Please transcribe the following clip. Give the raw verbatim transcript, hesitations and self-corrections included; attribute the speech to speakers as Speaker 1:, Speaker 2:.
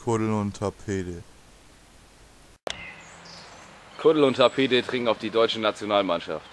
Speaker 1: Kuddel und Tapete.
Speaker 2: Kuddel und Tapete trinken auf die deutsche Nationalmannschaft.